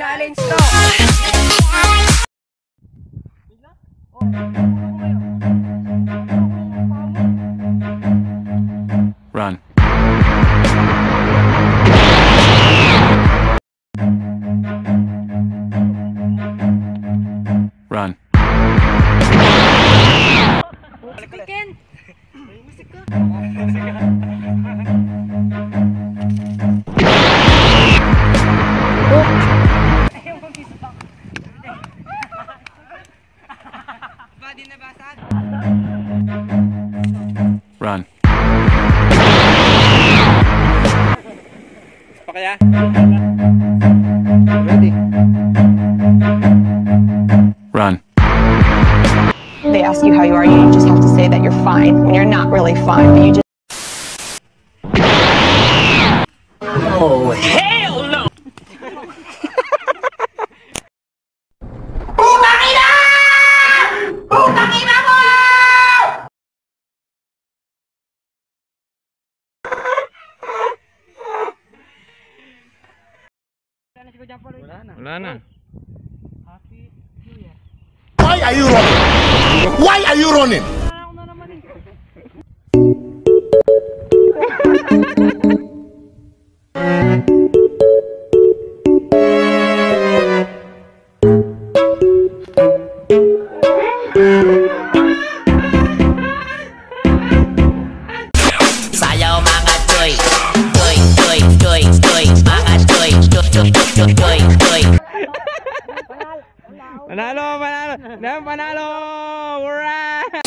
challenge to. Run. Run. Musikin! Musik ka! Ayaw mo bisok. Badi na basag. Run. Pa kaya? Ready. Run. They ask you how you are, you just have to say that you're fine when you're not really fine, but you just... Oh, hell no! Putang ina! Putang ina mo! Wala na. Happy New Year. Why are you running? Why are you running? Ako na naman eh. Sayaw mga choy, choy, choy, choy, choy, mga choy, choy, choy, choy, choy, choy. Panalo, panalo! Panalo! Hurrah!